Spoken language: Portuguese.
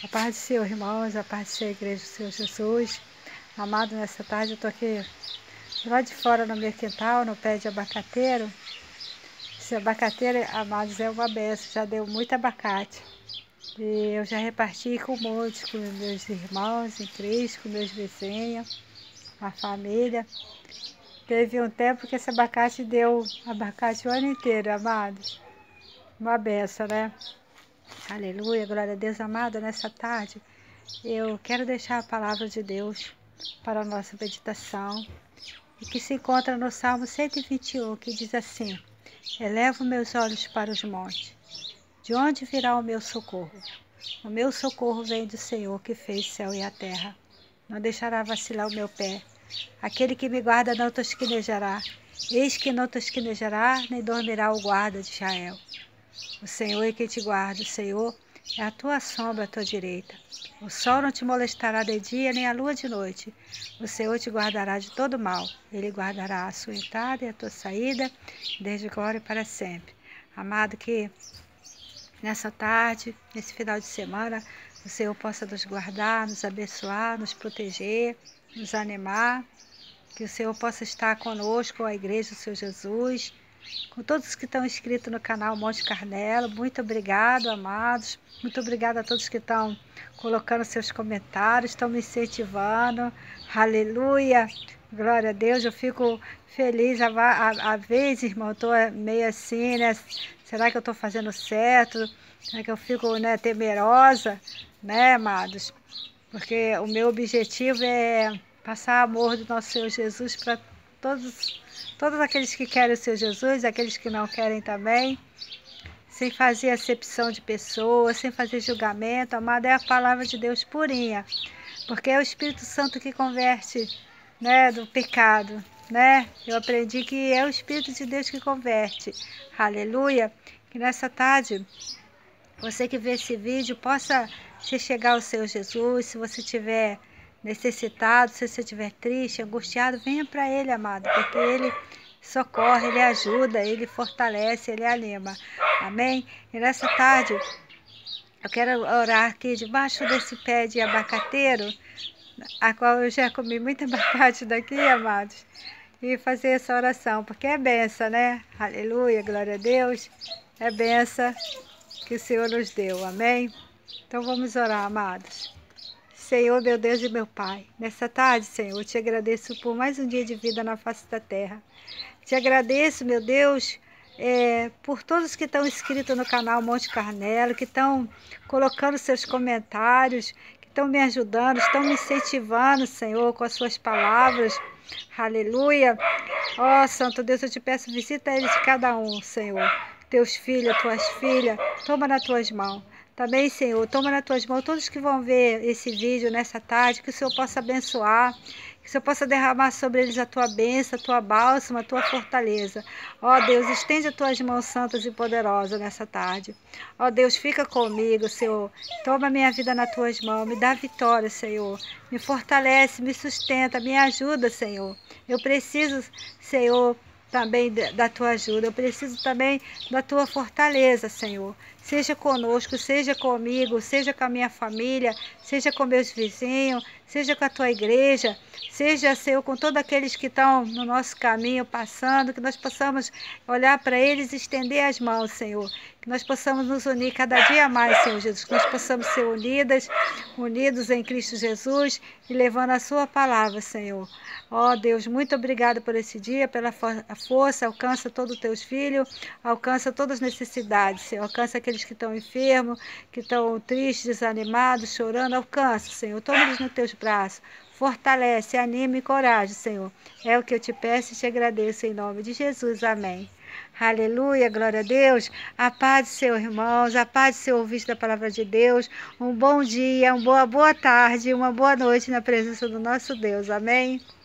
A paz do Senhor, irmãos, a paz do Senhor, igreja do Senhor Jesus. Amado, nessa tarde eu estou aqui lá de fora no meu quintal, no pé de abacateiro. Esse abacateiro, amados, é uma benção, já deu muito abacate. E eu já reparti com muitos, com meus irmãos em Cristo, com meus vizinhos, a família. Teve um tempo que esse abacate deu abacate o ano inteiro, amados. Uma benção, né? Aleluia, glória a Deus, amado, nessa tarde eu quero deixar a palavra de Deus para a nossa meditação e que se encontra no Salmo 121, que diz assim: elevo meus olhos para os montes, de onde virá o meu socorro? O meu socorro vem do Senhor que fez o céu e a terra. Não deixará vacilar o meu pé. Aquele que me guarda não tosquenejará. Eis que não tosquenejará, nem dormirá o guarda de Israel. O Senhor é quem te guarda, o Senhor é a tua sombra à tua direita. O sol não te molestará de dia, nem a lua de noite. O Senhor te guardará de todo mal. Ele guardará a sua entrada e a tua saída, desde agora e para sempre. Amado, que nessa tarde, nesse final de semana, o Senhor possa nos guardar, nos abençoar, nos proteger, nos animar. Que o Senhor possa estar conosco, a igreja do Senhor Jesus, com todos que estão inscritos no canal Monte Carmelo. Muito obrigado, amados. Muito obrigada a todos que estão colocando seus comentários, estão me incentivando. Aleluia! Glória a Deus, eu fico feliz. Às vezes, irmão, eu estou meio assim, né? Será que eu estou fazendo certo? Será que eu fico, né, temerosa, né, amados? Porque o meu objetivo é passar amor do nosso Senhor Jesus para todos aqueles que querem o Senhor Jesus, aqueles que não querem também, sem fazer acepção de pessoas, sem fazer julgamento. Amado, é a palavra de Deus purinha, porque é o Espírito Santo que converte, né, do pecado, né? Eu aprendi que é o Espírito de Deus que converte. Aleluia! Que nessa tarde, você que vê esse vídeo, possa se chegar ao Senhor Jesus. Se você estiver necessitado, se você estiver triste, angustiado, venha para Ele, amado, porque Ele socorre, Ele ajuda, Ele fortalece, Ele anima. Amém? E nessa tarde, eu quero orar aqui debaixo desse pé de abacateiro, a qual eu já comi muito abacate daqui, amados, e fazer essa oração, porque é benção, né? Aleluia, glória a Deus, é benção que o Senhor nos deu, amém? Então vamos orar, amados. Senhor, meu Deus e meu Pai, nessa tarde, Senhor, eu te agradeço por mais um dia de vida na face da terra. Te agradeço, meu Deus, por todos que estão inscritos no canal Monte Carmelo, que estão colocando seus comentários, que estão me ajudando, estão me incentivando, Senhor, com as suas palavras. Aleluia. Ó, Santo Deus, eu te peço, visita eles cada um, Senhor. Teus filhos, tuas filhas, toma nas tuas mãos. Também, Senhor, toma nas tuas mãos todos que vão ver esse vídeo nessa tarde, que o Senhor possa abençoar, que o Senhor possa derramar sobre eles a tua bênção, a tua bálsamo, a tua fortaleza. Ó Deus, estende as tuas mãos santas e poderosas nessa tarde. Ó Deus, fica comigo, Senhor. Toma minha vida nas tuas mãos, me dá vitória, Senhor. Me fortalece, me sustenta, me ajuda, Senhor. Eu preciso, Senhor, também da tua ajuda. Eu preciso também da tua fortaleza, Senhor. Seja conosco, seja comigo, seja com a minha família, seja com meus vizinhos, seja com a tua igreja, seja, Senhor, com todos aqueles que estão no nosso caminho passando, que nós possamos olhar para eles e estender as mãos, Senhor. Que nós possamos nos unir cada dia mais, Senhor Jesus, que nós possamos ser unidos em Cristo Jesus e levando a sua palavra, Senhor. Ó Deus, muito obrigado por esse dia, pela força, alcança todos os teus filhos, alcança todas as necessidades, Senhor, alcança aqueles que estão enfermos, que estão tristes, desanimados, chorando, alcança, Senhor, toma-nos nos teus braços, fortalece, anima e coragem, Senhor. É o que eu te peço e te agradeço em nome de Jesus, amém. Aleluia, glória a Deus. A paz do Senhor, irmãos, a paz do Senhor, ouvinte da palavra de Deus. Um bom dia, uma boa tarde, uma boa noite na presença do nosso Deus, amém.